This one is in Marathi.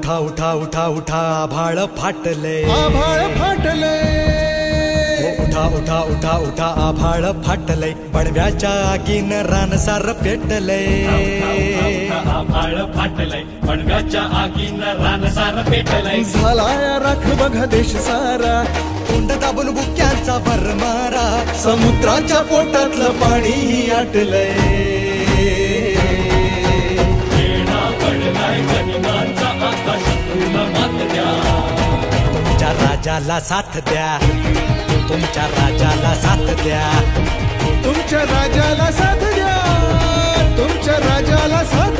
उठा उठा उठा उठा आभाळ फाटले उठा उठा उठा उठा आभाळ फाटले बडव्याच्या आगीन रानसार पेटले आभाळ फाटले बडव्याच्या आगीन रानसार पेटले झालाय राख बघा देश सारा तोंड दाबून बुक्यांचा भरमारा समुद्राच्या पोटातलं पाणी आटलंय तुमच्या राजाला साथ द्या तुमच्या राजाला साथ द्या तुमच्या राजाला साथ द्या तुमच्या राजाला साथ